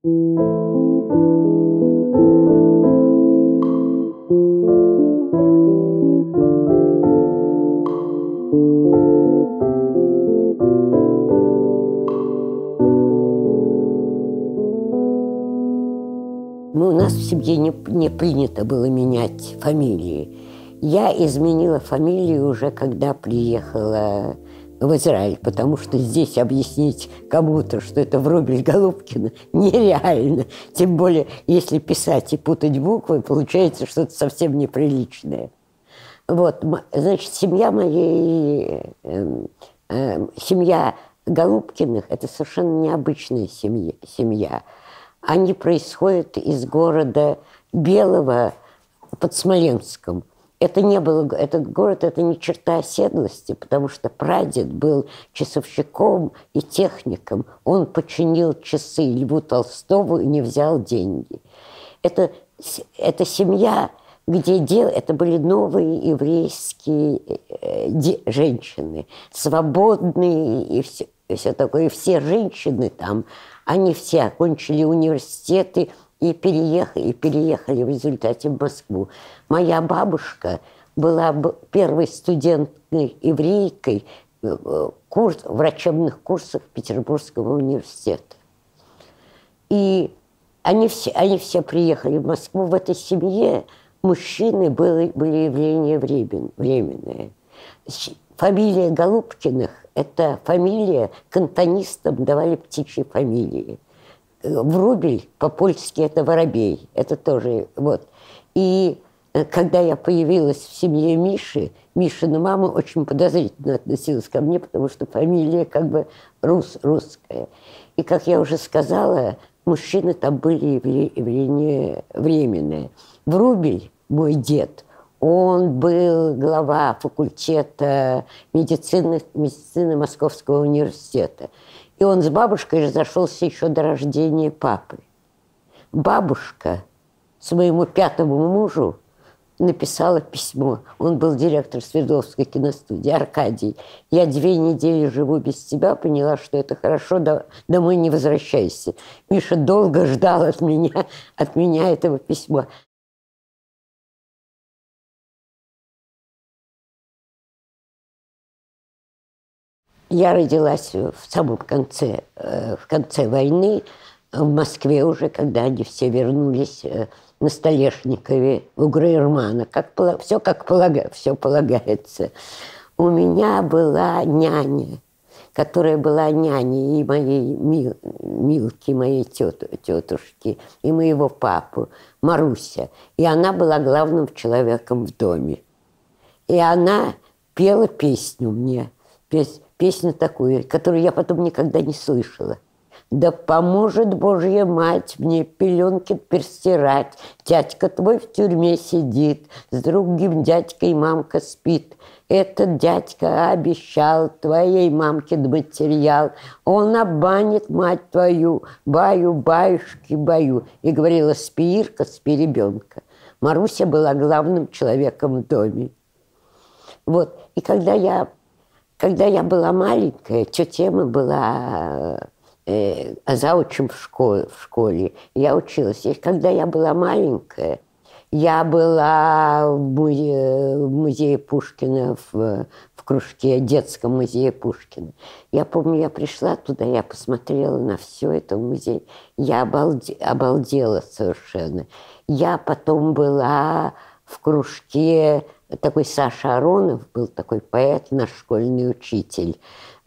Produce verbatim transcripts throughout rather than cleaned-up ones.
Ну, у нас в семье не, не принято было менять фамилии. Я изменила фамилию уже, когда приехала в Израиль, потому что здесь объяснить кому-то, что это Врубель-Голубкина, нереально. Тем более, если писать и путать буквы, получается что-то совсем неприличное. Вот, значит, семья моей, э, э, семья Голубкиных – это совершенно необычная семья, семья. Они происходят из города Белого под Смоленском. Это не было, этот город – это не черта оседлости, потому что прадед был часовщиком и техником. Он починил часы Льву Толстому и не взял деньги. Это, это семья, где дел, это были новые еврейские де, женщины, свободные и все, и все такое. И все женщины там, они все окончили университеты и переехали, и переехали в результате в Москву. Моя бабушка была первой студенткой еврейкой курс, врачебных курсов Петербургского университета. И они все, они все приехали в Москву. В этой семье мужчины были, были явления временные. Фамилия Голубкиных – это фамилия, кантонистам давали птичьи фамилии. Врубель по-польски – это воробей, это тоже вот. И когда я появилась в семье Миши, Мишина мама очень подозрительно относилась ко мне, потому что фамилия как бы рус, русская. И, как я уже сказала, мужчины там были явления временные. Врубель, мой дед, он был глава факультета медицины, медицины Московского университета. И он с бабушкой разошелся еще до рождения папы. Бабушка своему пятому мужу написала письмо. Он был директор Свердловской киностудии, Аркадий. Я две недели живу без тебя, поняла, что это хорошо, домой не возвращайся. Миша долго ждал от меня, от меня этого письма. Я родилась в самом конце, в конце войны, в Москве уже, когда они все вернулись на Столешникове у Грейермана. Как, все как полагается, все полагается. У меня была няня, которая была няней и моей Мил, Милки, моей тет, тетушки, и моего папу, Маруся. И она была главным человеком в доме. И она пела песню мне, песню, Песню такую, которую я потом никогда не слышала. «Да поможет Божья мать мне пеленки перестирать. Дядька твой в тюрьме сидит, с другим дядькой мамка спит. Этот дядька обещал твоей мамке материал. Он обманет мать твою, баю, баюшки, баю». И говорила: «Спи, Ирка, спи, ребенка». Маруся была главным человеком в доме. Вот. И когда я Когда я была маленькая, тетя Эмма была э, заучем в школе, в школе. Я училась. И когда я была маленькая, я была в музее, в музее Пушкина, в, в кружке, детском музее Пушкина. Я помню, я пришла туда, я посмотрела на все это в музее. Я обалде, обалдела совершенно. Я потом была в кружке... Такой Саша Аронов был такой поэт, наш школьный учитель.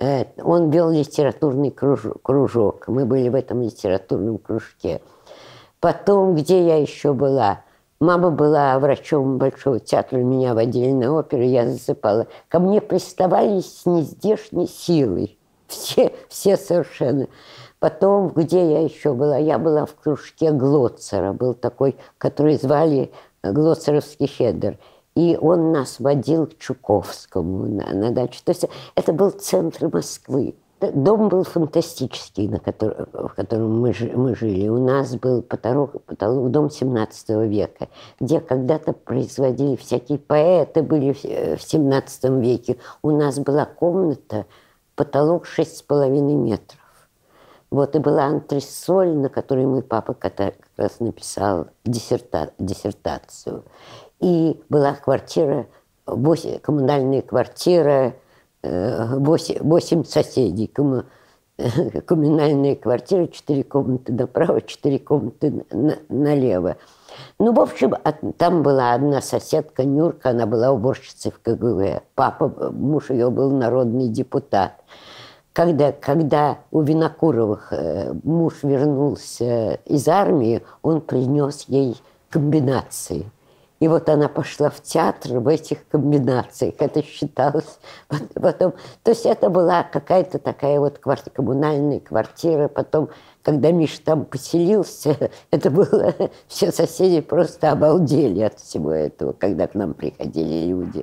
Он вел литературный кружок. Мы были в этом литературном кружке. Потом, где я еще была? Мама была врачом Большого театра, меня водили на оперу, я засыпала. Ко мне приставали с нездешней силой. Все, все совершенно. Потом, где я еще была? Я была в кружке Глоцера. Был такой, который звали Глоцеровский Хедер. И он нас водил к Чуковскому на, на дачу. То есть это был центр Москвы. Дом был фантастический, на который, в котором мы, мы жили. У нас был потолок, потолок, дом семнадцатого века, где когда-то производили всякие поэты, были в семнадцатом веке. У нас была комната, потолок шесть с половиной метров. Вот, и была антресоль, на которой мой папа как раз написал диссерта, диссертацию. И была квартира, восемь, коммунальная квартира, восемь, восемь соседей. Комму, коммунальная квартира, четыре комнаты направо, четыре комнаты на, налево. Ну, в общем, там была одна соседка, Нюрка, она была уборщицей в ка гэ вэ. Папа, муж ее был народный депутат. Когда, когда у Винокуровых муж вернулся из армии, он принес ей комбинации. И вот она пошла в театр в этих комбинациях. Это считалось потом. То есть это была какая-то такая вот квартира, коммунальная квартира. Потом, когда Миша там поселился, это было... Все соседи просто обалдели от всего этого, когда к нам приходили люди.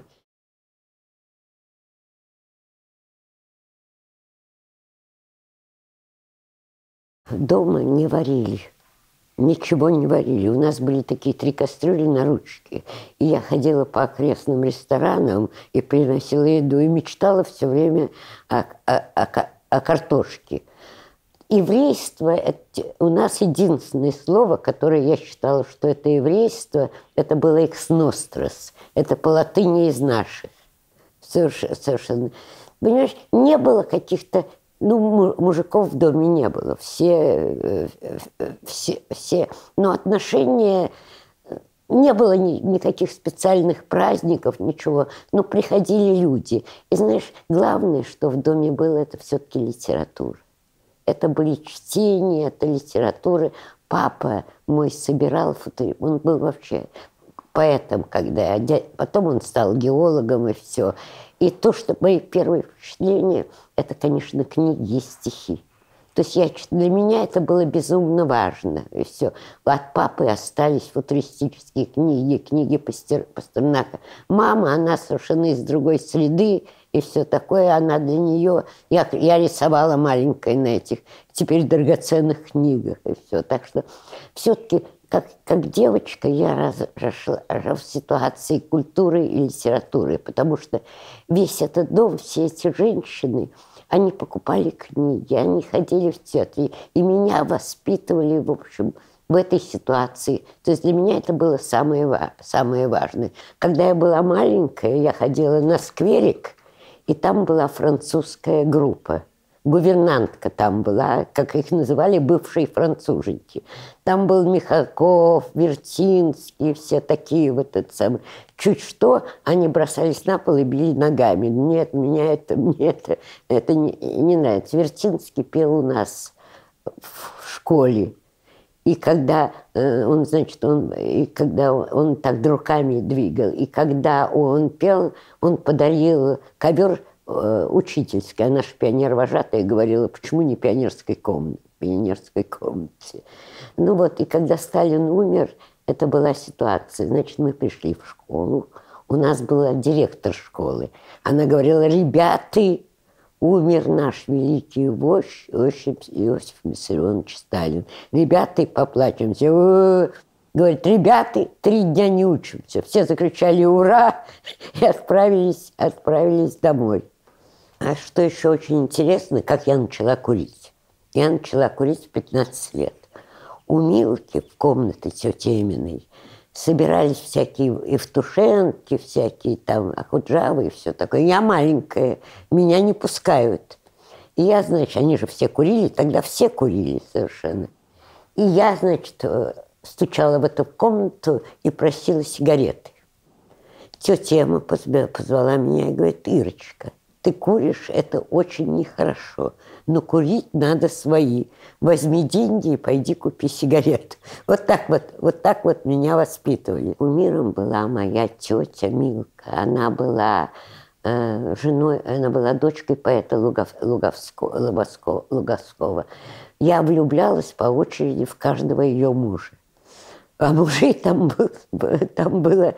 Дома не варили. Ничего не варили. У нас были такие три кастрюли на ручке. И я ходила по окрестным ресторанам и приносила еду. И мечтала все время о, о, о, о картошке. Еврейство – это у нас единственное слово, которое я считала, что это еврейство, это было «экс нострос». Это по латыни из наших. Совершенно. совершенно. Понимаешь, не было каких-то... Ну, мужиков в доме не было, все, все, все, но отношения, не было ни, никаких специальных праздников, ничего, но приходили люди. И знаешь, главное, что в доме было, это все-таки литература. Это были чтения, это литература. Папа мой собирал фото, он был вообще поэтом, когда я, потом он стал геологом и все. И то, что мои первые впечатления, это, конечно, книги и стихи. То есть я, для меня это было безумно важно. И все. От папы остались футуристические книги, книги Пастер, Пастернака. Мама, она совершенно из другой среды, и все такое. Она для нее... Я, я рисовала маленькой на этих теперь драгоценных книгах, и все. Так что все-таки... Как, как девочка я раз, росла в ситуации культуры и литературы, потому что весь этот дом, все эти женщины, они покупали книги, они ходили в театр, и меня воспитывали, в общем, в этой ситуации. То есть для меня это было самое, самое важное. Когда я была маленькая, я ходила на скверик, и там была французская группа. Гувернантка там была, как их называли, бывшие француженки. Там был Михалков, Вертинский, все такие вот это самое. Чуть что, они бросались на пол и били ногами. Нет, меня это, мне это, это не, не нравится. Вертинский пел у нас в школе. И когда э, он, значит, он, и когда он, он так руками двигал, и когда он пел, он подарил ковер учительская, наша пионер-вожатая говорила, почему не пионерской комнате, пионерской комнате. Ну вот, и когда Сталин умер, это была ситуация. Значит, мы пришли в школу, у нас была директор школы. Она говорила, ребята, умер наш великий вождь Иосиф, Иосиф Виссарионович Сталин. Ребята, поплачемся. Говорит, ребята, три дня не учимся. Все закричали «Ура!» и отправились, отправились домой. А что еще очень интересно, как я начала курить. Я начала курить в пятнадцать лет. У Милки в комнате тети Эминой собирались всякие евтушенки, всякие там ахуджавы и все такое. Я маленькая, меня не пускают. И я, значит, они же все курили, тогда все курили совершенно. И я, значит, стучала в эту комнату и просила сигареты. Тетя Эма позвала меня и говорит, Ирочка, ты куришь, это очень нехорошо, но курить надо свои. Возьми деньги и пойди купи сигарет. Вот так вот, вот так вот меня воспитывали. Кумиром была моя тетя Милка. Она была э, женой, она была дочкой поэта Лугов, Луговского, Луговского, Луговского. Я влюблялась по очереди в каждого ее мужа. А мужей там, был, там было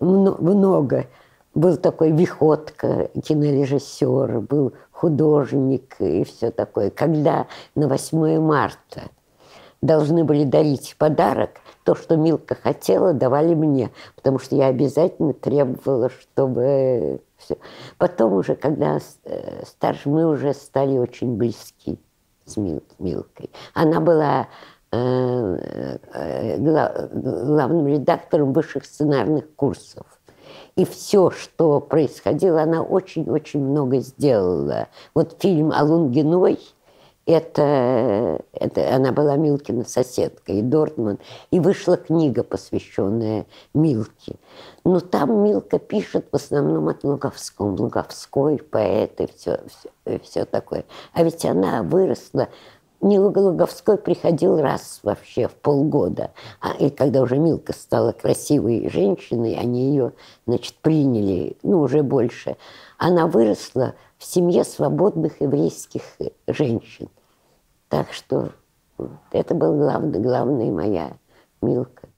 много. Был такой Виходко, кинорежиссер, был художник и все такое. Когда на восьмое марта должны были дарить подарок, то, что Милка хотела, давали мне, потому что я обязательно требовала, чтобы... Все. Потом уже, когда старше, мы уже стали очень близки с Мил, Милкой. Она была э, э, главным редактором высших сценарных курсов. И все, что происходило, она очень-очень много сделала. Вот фильм о Лунгиной, это, это она была Милкина соседка, и Дортман. И вышла книга, посвященная Милке. Но там Милка пишет в основном от Луговского. Луговской поэт и все, все, и все такое. А ведь она выросла... Не Луговской приходил раз вообще в полгода. А, и когда уже Милка стала красивой женщиной, они ее, значит, приняли, ну, уже больше. Она выросла в семье свободных еврейских женщин. Так что это была главная, главная моя Милка.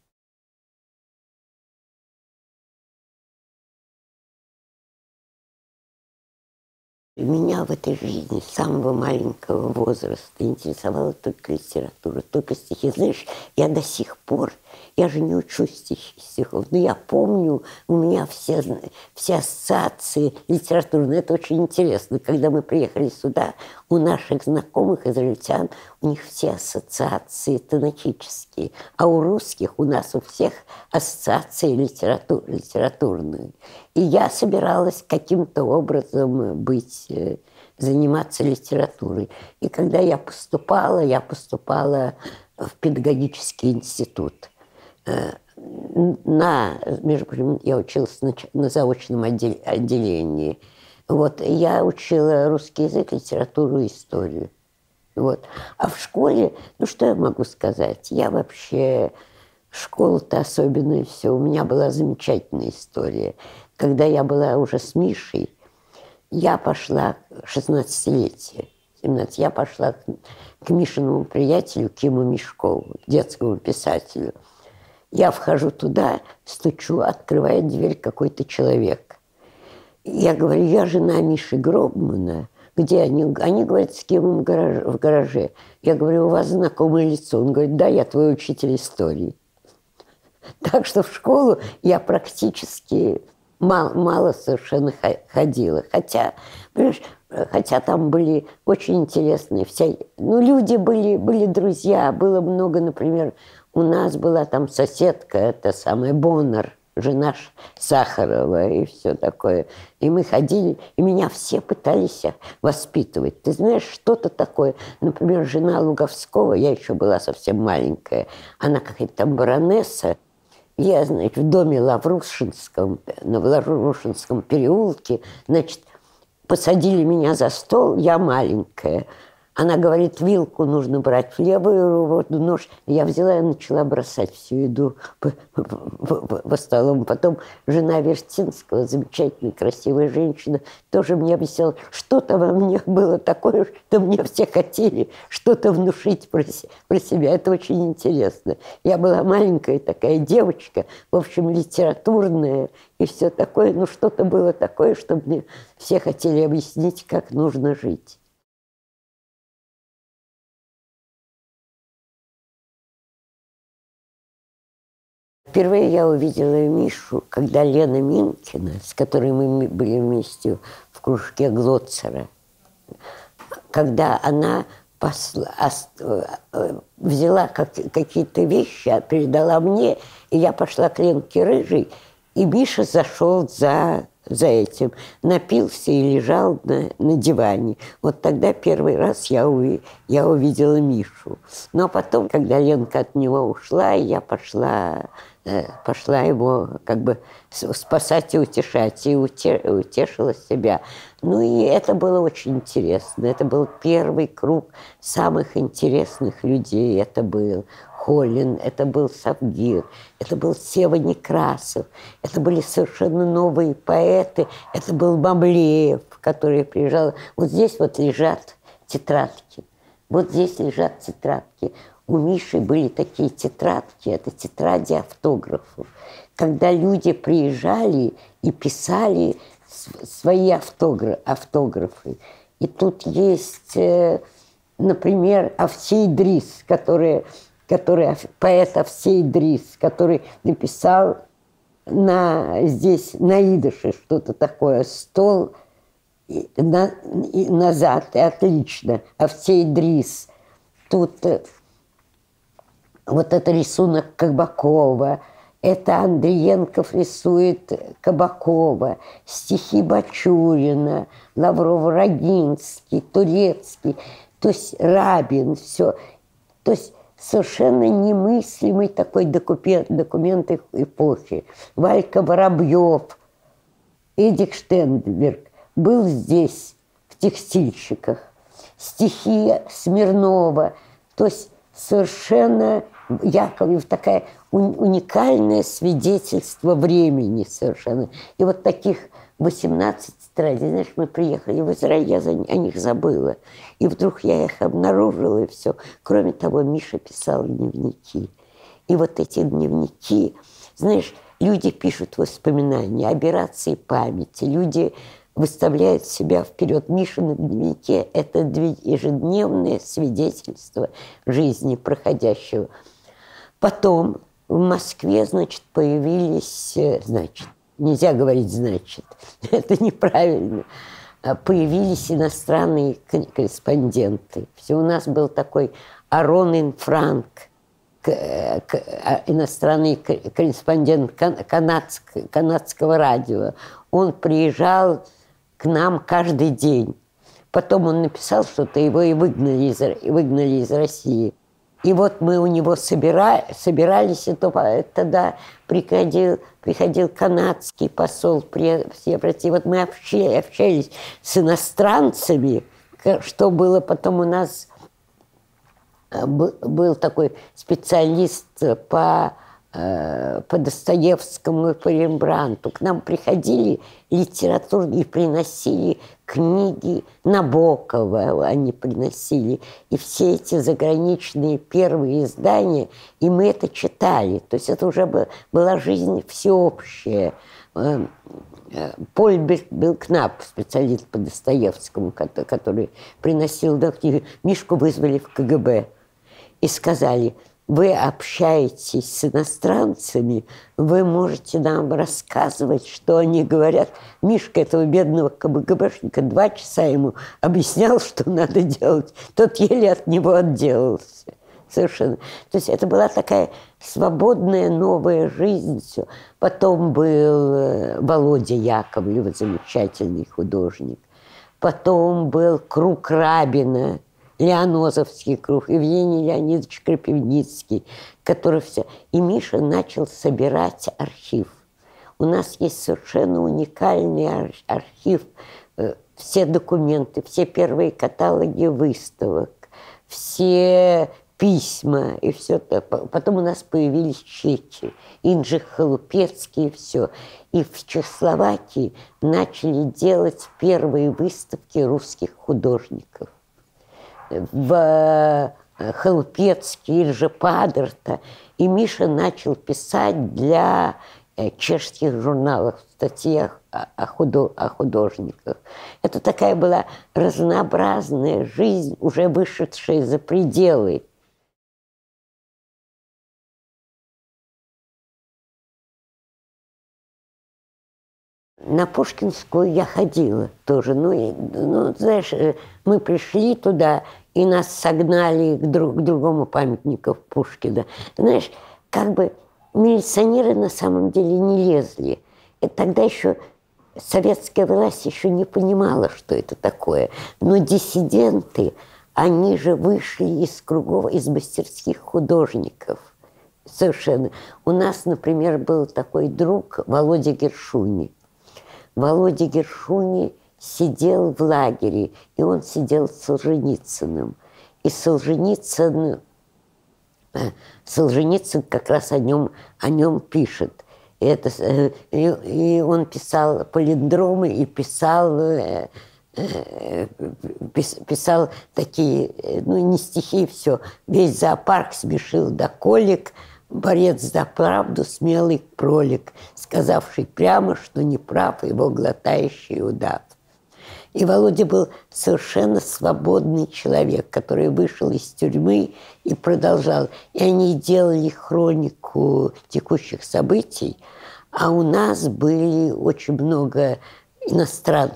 Меня в этой жизни с самого маленького возраста интересовала только литература, только стихи. Знаешь, я до сих пор, я же не учу стихи, стихов, но я помню, у меня все, все ассоциации литературные. Это очень интересно. Когда мы приехали сюда, у наших знакомых израильтян, у них все ассоциации тонетические, а у русских у нас у всех ассоциации литератур, литературные. И я собиралась каким-то образом быть, заниматься литературой. И когда я поступала, я поступала в педагогический институт. На, между прочим, я училась на, на заочном отделении. Вот, я учила русский язык, литературу и историю. Вот. А в школе, ну что я могу сказать? Я вообще... Школа-то особенная все. У меня была замечательная история. Когда я была уже с Мишей, я пошла, шестнадцатилетие, семнадцать, я пошла к, к Мишиному приятелю Киму Мешкову, детскому писателю. Я вхожу туда, стучу, открывает дверь какой-то человек. Я говорю, я жена Миши Гробмана. Где они? Они говорят, с кем в гараже, в гараже. Я говорю, у вас знакомое лицо. Он говорит, да, я твой учитель истории. Так что в школу я практически мало, мало совершенно ходила. Хотя, понимаешь, хотя там были очень интересные вся... Ну, люди были, были друзья. Было много, например, у нас была там соседка, это самая Боннер, жена Сахарова и все такое. И мы ходили, и меня все пытались воспитывать. Ты знаешь, что-то такое. Например, жена Луговского, я еще была совсем маленькая, она какая-то там баронесса. Я, значит, в доме Лаврушинском, на Лаврушинском переулке, значит, посадили меня за стол, я маленькая. Она говорит, вилку нужно брать в левую руку, нож. Я взяла и начала бросать всю еду по, по, по, по столу. Потом жена Вертинского, замечательная, красивая женщина, тоже мне объясняла, что-то во мне было такое, что мне все хотели что-то внушить про, про себя. Это очень интересно. Я была маленькая такая девочка, в общем, литературная и все такое. Но что-то было такое, что мне все хотели объяснить, как нужно жить. Впервые я увидела Мишу, когда Лена Минкина, с которой мы были вместе в кружке Глоцера, когда она посла, взяла как, какие-то вещи, передала мне, и я пошла к Ленке Рыжей, и Миша зашел за, за этим, напился и лежал на, на диване. Вот тогда первый раз я, уви, я увидела Мишу. Но потом, когда Ленка от него ушла, я пошла... пошла его как бы спасать и утешать, и утешила себя. Ну и это было очень интересно. Это был первый круг самых интересных людей. Это был Холин, это был Савгир, это был Сева Некрасов, это были совершенно новые поэты, это был Мамлеев, который приезжал. Вот здесь вот лежат тетрадки, вот здесь лежат тетрадки. У Миши были такие тетрадки, это тетради автографов, когда люди приезжали и писали свои автографы. И тут есть, например, Овсей Дрис, который, который, поэт Овсей Дрис, который написал на, здесь на идыше что-то такое, стол и, на, и назад, и отлично. Овсей Дрис. Тут э, вот это рисунок Кабакова. Это Андриенков рисует Кабакова. Стихи Бачурина, Лавров-Рогинский, Турецкий. То есть Рабин, все. То есть совершенно немыслимый такой документ, документ эпохи. Валька Воробьев, Эдик Штенберг был здесь, в «Текстильщиках». Стихи Смирнова. То есть совершенно Яковлев такая уникальное свидетельство времени совершенно. И вот таких восемнадцать тетрадей, знаешь, мы приехали в Израиль, я за, о них забыла. И вдруг я их обнаружила, и все. Кроме того, Миша писал дневники. И вот эти дневники, знаешь, люди пишут воспоминания, операции памяти, люди выставляют себя вперед. Миша на дневнике – это ежедневное свидетельство жизни проходящего. Потом в Москве, значит, появились, значит, нельзя говорить «значит», это неправильно, появились иностранные корреспонденты. Все, у нас был такой Аронин Франк, иностранный корреспондент канадского, канадского радио. Он приезжал к нам каждый день. Потом он написал что-то, его и выгнали из, выгнали из России. И вот мы у него собира, собирались, и то, тогда приходил, приходил канадский посол при Евросоюзе. Вот мы общались, общались с иностранцами, что было потом у нас. Был такой специалист по, по Достоевскому и по Рембрандту. К нам приходили литературные и приносили книги Набокова, они приносили. И все эти заграничные первые издания, и мы это читали. То есть это уже была жизнь всеобщая. Поль Белкнап, специалист по Достоевскому, который приносил книги, Мишку вызвали в ка гэ бэ и сказали: вы общаетесь с иностранцами, вы можете нам рассказывать, что они говорят. Мишка этого бедного ка гэ бэшника два часа ему объяснял, что надо делать. Тот еле от него отделался. Совершенно. То есть это была такая свободная новая жизнь. Все. Потом был Володя Яковлев, замечательный художник. Потом был круг Рабина, Лианозовский круг, Евгений Леонидович Крапивницкий, который все. И Миша начал собирать архив. У нас есть совершенно уникальный архив. Все документы, все первые каталоги выставок, все письма и все это. Потом у нас появились чеки, Инжи Халупецкий и все. И в Чехословакии начали делать первые выставки русских художников. В Халупецкий, Иржа Падерта. И Миша начал писать для чешских журналов, статьях о, худо, о художниках. Это такая была разнообразная жизнь, уже вышедшая за пределы. На Пушкинскую я ходила тоже. Ну, и, ну, знаешь, мы пришли туда, и нас согнали к, друг, к другому памятнику Пушкина. Знаешь, как бы милиционеры на самом деле не лезли. И тогда еще советская власть еще не понимала, что это такое. Но диссиденты, они же вышли из кругов, из мастерских художников. Совершенно. У нас, например, был такой друг Володя Гершуни. Володя Гершуни сидел в лагере, и он сидел с Солженицыным. И Солженицын, Солженицын как раз о нем, о нем пишет. И, это, и, и он писал палиндромы и писал, писал такие, ну не стихи, все. Весь зоопарк смешил до колик. Борец за правду, смелый пролик, сказавший прямо, что не прав его глотающий удав. И Володя был совершенно свободный человек, который вышел из тюрьмы и продолжал. И они делали хронику текущих событий, а у нас были очень много иностранцев.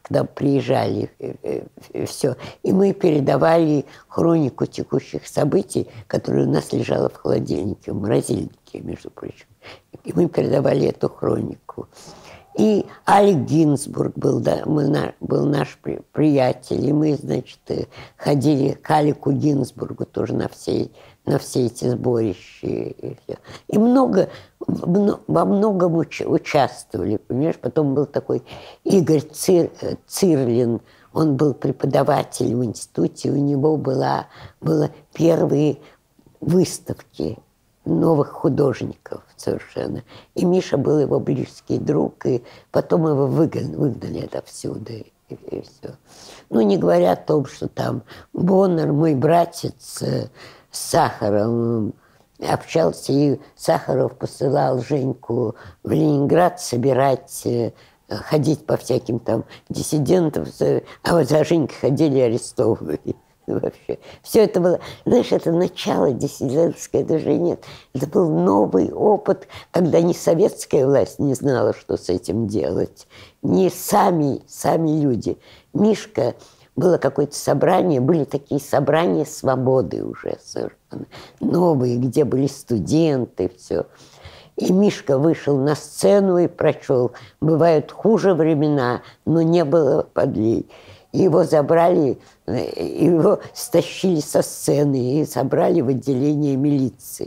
к нам приезжали, все. И мы передавали хронику текущих событий, которая у нас лежала в холодильнике, в морозильнике, между прочим. И мы передавали эту хронику. И Алек Гинзбург был, да, мы, был наш при, приятель, и мы, значит, ходили к Алеку Гинзбургу тоже на все, на все эти сборища. И, все. И много, во многом уч, участвовали, понимаешь? Потом был такой Игорь Цир, Цирлин, он был преподаватель в институте, у него была, было первые выставки новых художников совершенно. И Миша был его близкий друг, и потом его выгнали, выгнали отовсюду, и, и все. Ну, не говоря о том, что там Боннер, мой братец, с Сахаровым общался, и Сахаров посылал Женьку в Ленинград собирать, ходить по всяким там диссидентам, а вот за Женькой ходили арестованные. Вообще. Все это было, знаешь, это начало диссидентское движение. Это был новый опыт, когда ни советская власть не знала, что с этим делать, ни сами, сами люди. Мишка, было какое-то собрание, были такие собрания свободы уже совершенно новые, где были студенты, все. И Мишка вышел на сцену и прочел: «Бывают хуже времена, но не было подлей». Его забрали, его стащили со сцены и собрали в отделение милиции.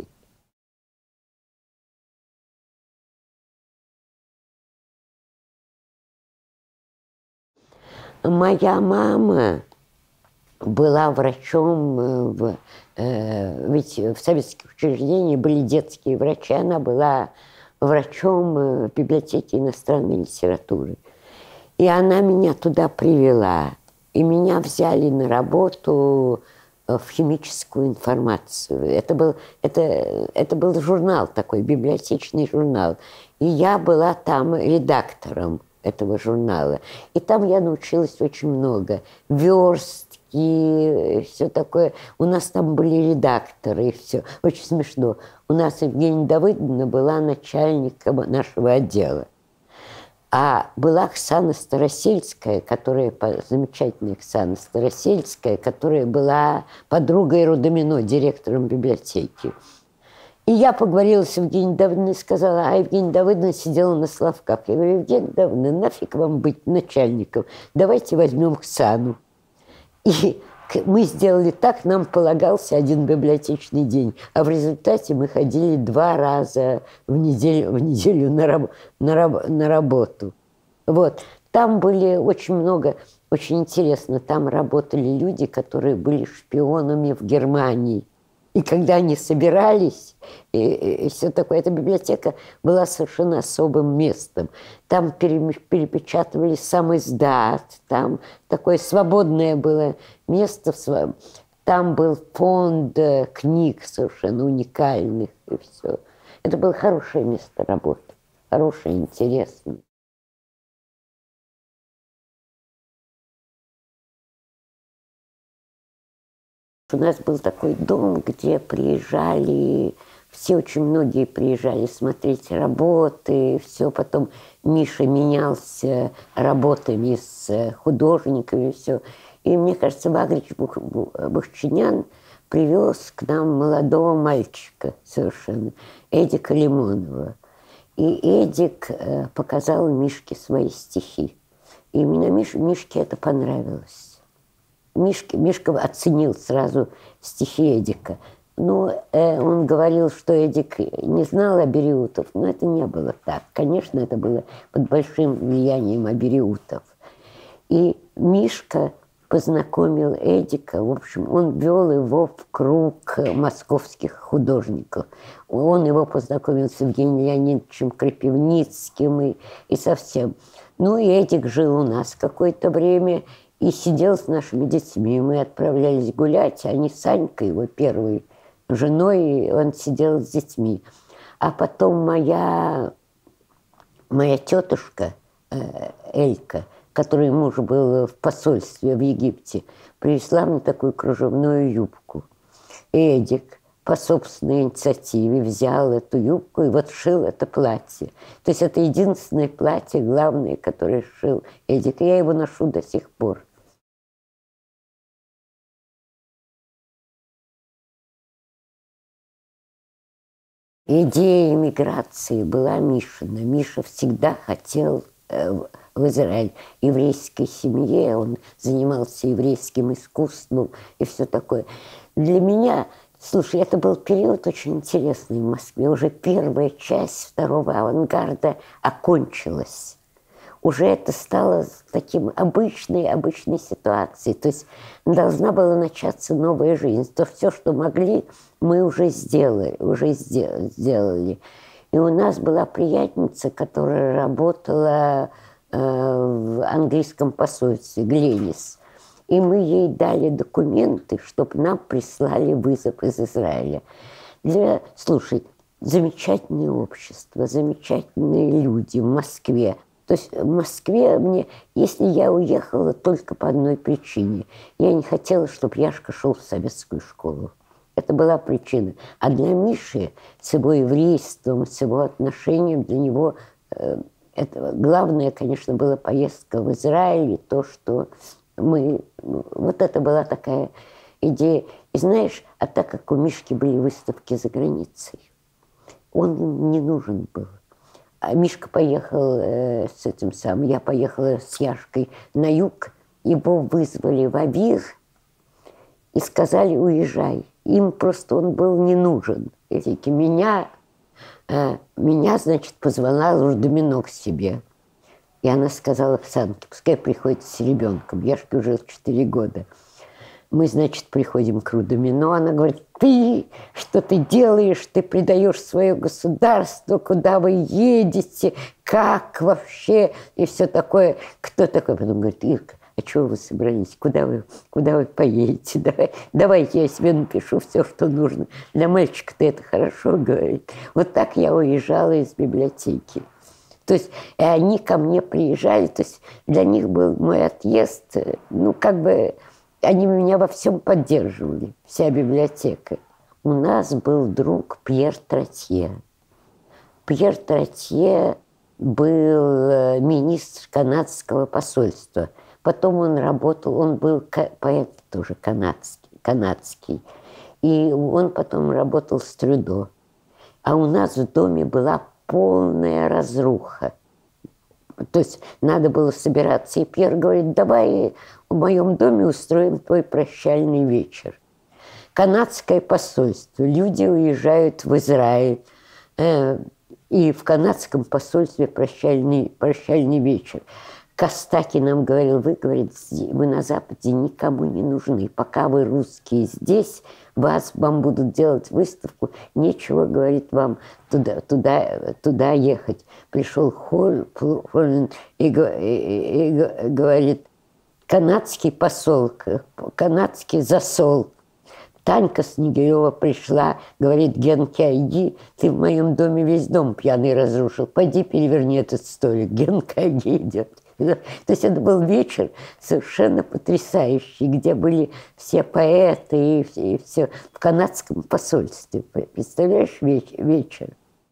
Моя мама была врачом, в, э, ведь в советских учреждениях были детские врачи, она была врачом в библиотеке иностранной литературы. И она меня туда привела. И меня взяли на работу в химическую информацию. Это был, это, это был журнал такой, библиотечный журнал. И я была там редактором этого журнала. И там я научилась очень много. Верстки, все такое. У нас там были редакторы, и все. Очень смешно. У нас Евгения Давыдовна была начальником нашего отдела. А была Оксана Старосельская, которая, замечательная Оксана Старосельская, которая была подругой Рудомино, директором библиотеки. И я поговорила с Евгенией Давыдовной и сказала, а Евгения Давыдовна сидела на Славках. Я говорю: Евгения Давыдовна, нафиг вам быть начальником, давайте возьмем Оксану. И мы сделали так, нам полагался один библиотечный день, а в результате мы ходили два раза в неделю, в неделю на, раб, на, раб, на работу. Вот. Там были очень много, очень интересно, там работали люди, которые были шпионами в Германии. И когда они собирались, и, и, и все такое, эта библиотека была совершенно особым местом. Там перепечатывали сам издат, там такое свободное было место. Там был фонд книг совершенно уникальных, и все. Это было хорошее место работы, хорошее, интересное. У нас был такой дом, где приезжали, все, очень многие приезжали смотреть работы, все. Потом Миша менялся работами с художниками, все. И мне кажется, Вагрич Бахчинян привез к нам молодого мальчика совершенно, Эдика Лимонова. И Эдик показал Мишке свои стихи. И именно Миш, Мишке это понравилось. Мишка, Мишка оценил сразу стихи Эдика. Но э, он говорил, что Эдик не знал абериутов, но это не было так. Конечно, это было под большим влиянием абериутов. И Мишка познакомил Эдика, в общем, он вел его в круг московских художников. Он его познакомил с Евгением Леонидовичем Крапивницким и, и совсем. Ну и Эдик жил у нас какое-то время и сидел с нашими детьми. Мы отправлялись гулять, а они с Санькой, его первой женой, он сидел с детьми. А потом моя, моя тетушка э, Элька, которой муж был в посольстве в Египте, принесла мне такую кружевную юбку. И Эдик по собственной инициативе взял эту юбку и вот шил это платье. То есть это единственное платье, главное, которое шил Эдик. И я его ношу до сих пор. Идея эмиграции была Мишина. Миша всегда хотел э, в Израиль. В еврейской семье он занимался еврейским искусством и все такое. Для меня, слушай, это был период очень интересный в Москве. Уже первая часть второго авангарда окончилась. Уже это стало таким обычной, обычной ситуацией. То есть должна была начаться новая жизнь. То все, что могли, мы уже сделали, уже сделали. И у нас была приятница, которая работала э, в английском посольстве, Гленис. И мы ей дали документы, чтобы нам прислали вызов из Израиля. Для, слушай, замечательное общество, замечательные люди в Москве. То есть в Москве мне, если я уехала только по одной причине, я не хотела, чтобы Яшка шел в советскую школу. Это была причина. А для Миши с его еврейством, с его отношением, для него э, это, главное, конечно, была поездка в Израиль, и то, что мы... Вот это была такая идея. И знаешь, а так как у Мишки были выставки за границей, он им не нужен был. А Мишка поехал э, с этим самым, я поехала с Яшкой на юг, его вызвали в Авир и сказали, уезжай. Им просто он был не нужен. И меня, э, меня, значит, позвала Луждомино к себе. И она сказала Оксанке, пускай приходит с ребенком. Яшке уже четыре года. Мы, значит, приходим к Рудомино, она говорит, ты, что ты делаешь, ты предаешь свое государство, куда вы едете, как вообще, и все такое. Кто такой? Потом говорит, Ирка, а чего вы собрались, куда вы, куда вы поедете? Давай, давайте я себе напишу все, что нужно. Для мальчика-то это хорошо, говорит. Вот так я уезжала из библиотеки. То есть и они ко мне приезжали, то есть для них был мой отъезд, ну, как бы... Они меня во всем поддерживали, вся библиотека. У нас был друг Пьер Тротье. Пьер Тротье был министр канадского посольства. Потом он работал, он был поэт тоже канадский, канадский. И он потом работал с Трюдо. А у нас в доме была полная разруха. То есть надо было собираться. И Пьер говорит, давай в моем доме устроим твой прощальный вечер. Канадское посольство. Люди уезжают в Израиль. Э, и в канадском посольстве прощальный, прощальный вечер. Костаки нам говорил, вы, говорит, вы на Западе никому не нужны. Пока вы русские здесь, вас, вам будут делать выставку, нечего, говорит, вам туда, туда, туда ехать. Пришел Холланд и, и, и, и говорит, канадский посол, канадский засол. Танька Снегирева пришла, говорит, Генке, иди, ты в моем доме весь дом пьяный разрушил, пойди переверни этот столик. Генка идет. То есть это был вечер совершенно потрясающий, где были все поэты и все, и все в канадском посольстве. Представляешь, вечер?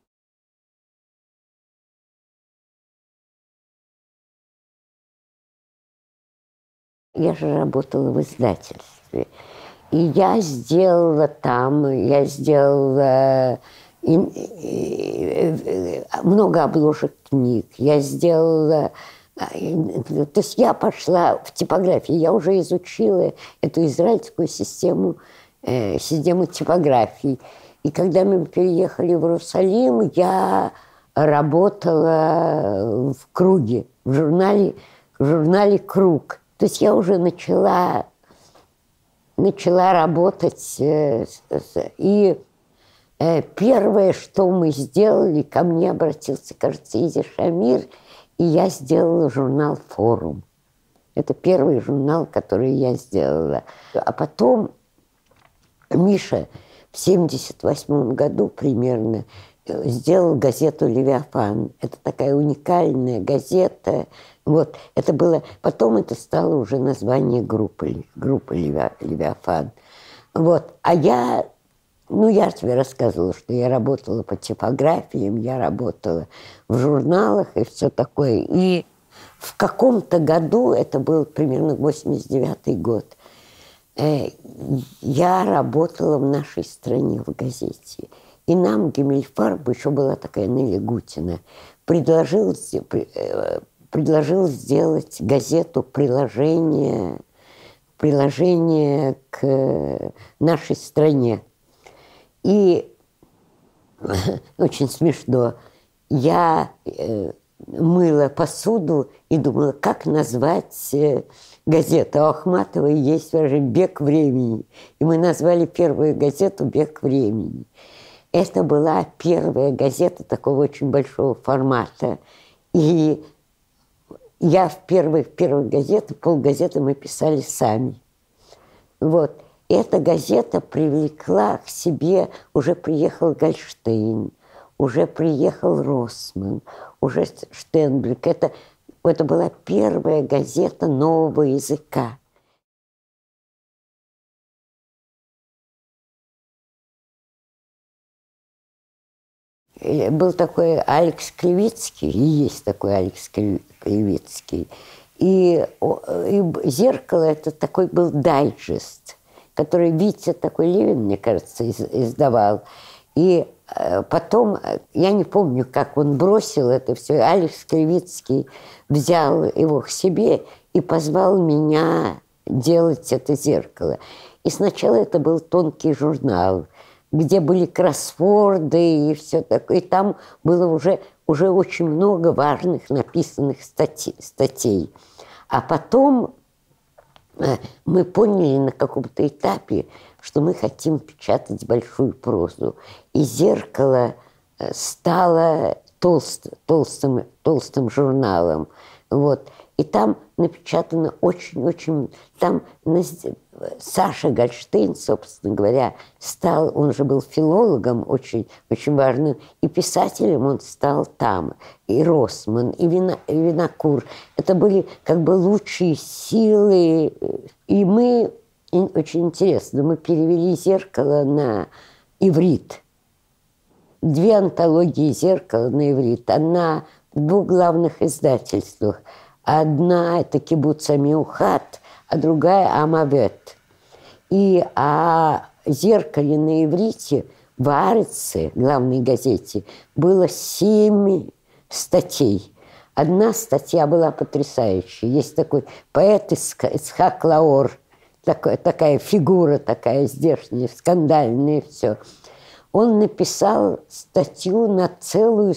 Я же работала в издательстве. И я сделала там, я сделала и, и, и, много обложек книг. Я сделала... То есть я пошла в типографию, я уже изучила эту израильскую систему, э, систему типографии. И когда мы переехали в Иерусалим, я работала в «Круге», в журнале, в журнале «Круг». То есть я уже начала, начала работать. Э, и э, первое, что мы сделали, ко мне обратился, кажется, Изи Шамир, и я сделала журнал «Форум». Это первый журнал, который я сделала. А потом Миша в семьдесят восьмом году примерно сделал газету «Левиафан». Это такая уникальная газета. Вот, это было... Потом это стало уже название группы, группы «Левиафан». Вот. А я Ну, я тебе рассказывала, что я работала по типографиям, я работала в журналах и все такое. И в каком-то году, это был примерно восемьдесят девятый год, я работала в нашей стране в газете. И нам Гиммельфарб, еще была такая Нелли Гутина, предложил, предложил сделать газету приложение, приложение к нашей стране. И очень смешно. Я мыла посуду и думала, как назвать газету. У Ахматовой есть даже «Бег времени». И мы назвали первую газету «Бег времени». Это была первая газета такого очень большого формата. И я в первой, в первой газете, полгазеты мы писали сами. Вот. Эта газета привлекла к себе, уже приехал Гольштейн, уже приехал Росман, уже Штенберг. Это, это была первая газета нового языка. Был такой Алекс Кривицкий, и есть такой Алекс Кривицкий. И, и «Зеркало» – это такой был дайджест, который Витя такой Левин, мне кажется, издавал. И потом, я не помню, как он бросил это все, Алекс Кривицкий взял его к себе и позвал меня делать это «Зеркало». И сначала это был тонкий журнал, где были кроссворды и все такое. И там было уже, уже очень много важных написанных статей, статей. А потом мы поняли на каком-то этапе, что мы хотим печатать большую прозу. И «Зеркало» стало толст, толстым, толстым журналом. Вот. И там напечатано очень-очень... Там Саша Гольштейн, собственно говоря, стал... Он же был филологом очень, очень важным. И писателем он стал там. И Росман, и, Вина, и Винокур. Это были как бы лучшие силы. И мы... И очень интересно, мы перевели «Зеркало» на иврит. Две антологии «Зеркала» на иврит. Одна в двух главных издательствах. Одна – это «Кибуц Амиухат», а другая – «Амавет». И о «Зеркале» на иврите в «Аареце», главной газете, было семь статей. Одна статья была потрясающая. Есть такой поэт Ицхак Лаор, такой, такая фигура, такая здешняя, скандальная, все. Он написал статью на целую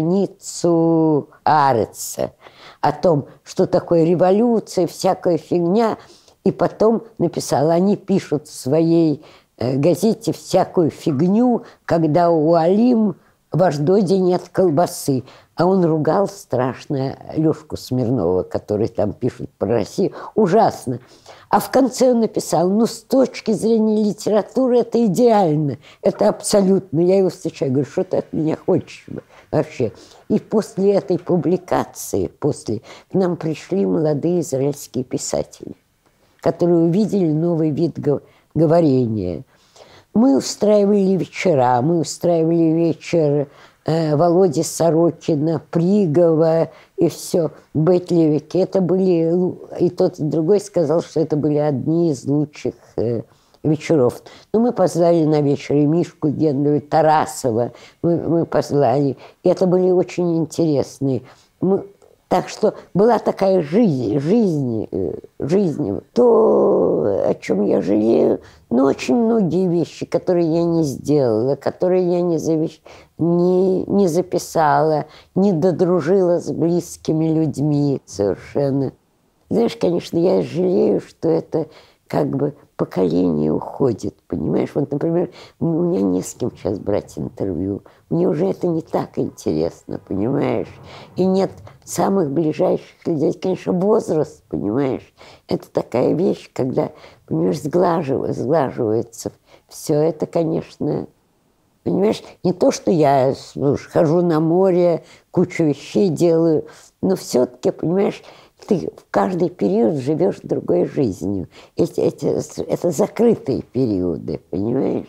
страницу «Аареца» о том, что такое революция, всякая фигня. И потом написал, они пишут в своей э, газете всякую фигню, когда у Алим в Ашдоде нет колбасы. А он ругал страшно Лёшку Смирнова, который там пишет про Россию. Ужасно. А в конце он написал, ну, с точки зрения литературы это идеально, это абсолютно. Я его встречаю, говорю, что ты от меня хочешь вообще? И после этой публикации, после, к нам пришли молодые израильские писатели, которые увидели новый вид говорения. Мы устраивали вечера, мы устраивали вечер э, Володи Сорокина, Пригова и все, Бетлевики. Это были, и тот, и другой сказал, что это были одни из лучших э, вечеров. Но мы позвали на вечер и Мишку Генделя, Тарасова, мы, мы позвали. И это были очень интересные. Мы, так что была такая жизнь, жизнь, жизнь. То, о чем я жалею, но очень многие вещи, которые я не сделала, которые я не, завещ... не, не записала, не додружила с близкими людьми совершенно. Знаешь, конечно, я жалею, что это как бы поколение уходит, понимаешь? Вот, например, у меня не с кем сейчас брать интервью. Мне уже это не так интересно, понимаешь? И нет самых ближайших людей. Конечно, возраст, понимаешь? Это такая вещь, когда, понимаешь, сглаживается, сглаживается. Все это, конечно, понимаешь, не то, что я слушай, хожу на море, кучу вещей делаю, но все-таки, понимаешь, ты в каждый период живешь другой жизнью. Эти, эти, это закрытые периоды, понимаешь?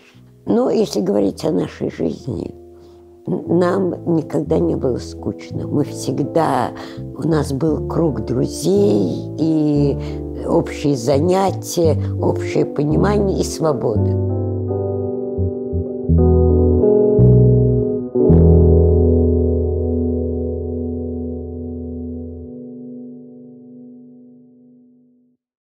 Но если говорить о нашей жизни, нам никогда не было скучно. Мы всегда, у нас был круг друзей и общие занятия, общее понимание и свобода.